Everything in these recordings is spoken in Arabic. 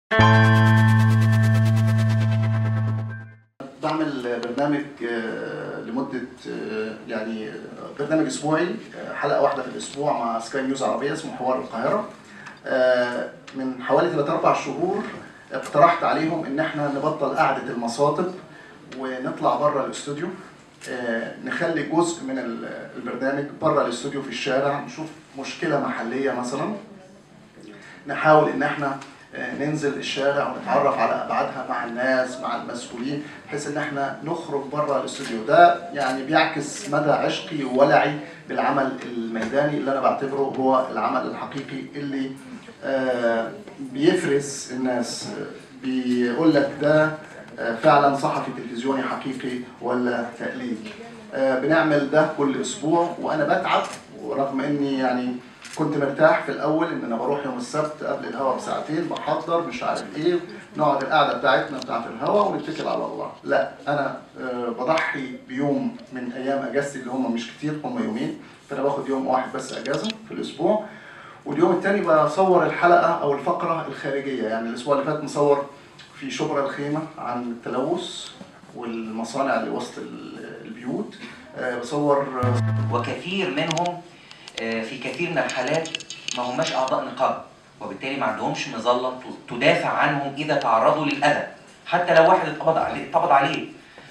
بعمل برنامج لمدة يعني برنامج أسبوعي، حلقة واحدة في الأسبوع مع سكاي نيوز عربية اسمه حوار القاهرة. من حوالي 3-4 شهور اقترحت عليهم إن احنا نبطل قعدة المصاطب ونطلع بره الاستوديو، نخلي جزء من البرنامج بره الاستوديو في الشارع، نشوف مشكلة محلية مثلا، نحاول إن احنا ننزل الشارع ونتعرف على ابعادها مع الناس مع المسؤولين، بحيث ان احنا نخرج بره الاستوديو. ده يعني بيعكس مدى عشقي وولعي بالعمل الميداني اللي انا بعتبره هو العمل الحقيقي اللي بيفرز الناس، بيقول لك ده فعلا صحفي تلفزيوني حقيقي ولا تقليد. بنعمل ده كل اسبوع وانا بتعب، ورغم اني يعني كنت مرتاح في الاول ان انا بروح يوم السبت قبل الهوا بساعتين بحضر مش عارف ايه، نقعد القعده بتاعتنا بتاعت الهوا ونتكل على الله. لا، انا بضحي بيوم من ايام اجازتي اللي هم مش كتير، هم يومين، فانا باخد يوم واحد بس اجازه في الاسبوع، واليوم الثاني بصور الحلقه او الفقره الخارجيه. يعني الاسبوع اللي فات مصور في شبرا الخيمه عن التلوث والمصانع اللي وسط البيوت، بصور وكثير منهم في كثير من الحالات ما هماش اعضاء نقابه، وبالتالي ما عندهمش مظله تدافع عنهم اذا تعرضوا للاذى، حتى لو واحد اتقبض عليه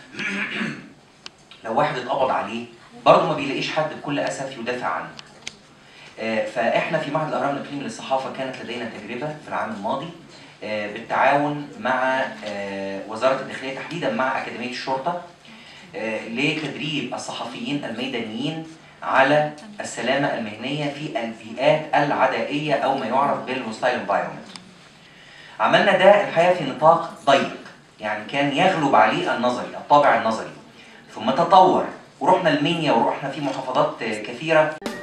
لو واحد اتقبض عليه برضه ما بيلاقيش حد بكل اسف يدافع عنه. فاحنا في معهد الاهرام الاقليمي للصحافه كانت لدينا تجربه في العام الماضي بالتعاون مع وزاره الداخليه، تحديدا مع اكاديميه الشرطه، لتدريب الصحفيين الميدانيين على السلامة المهنية في البيئات العدائية أو ما يعرف بالهوستايل انفايرمنت. عملنا ده الحقيقة في نطاق ضيق، يعني كان يغلب عليه النظري، الطابع النظري، ثم تطور ورحنا المنيا ورحنا في محافظات كثيرة.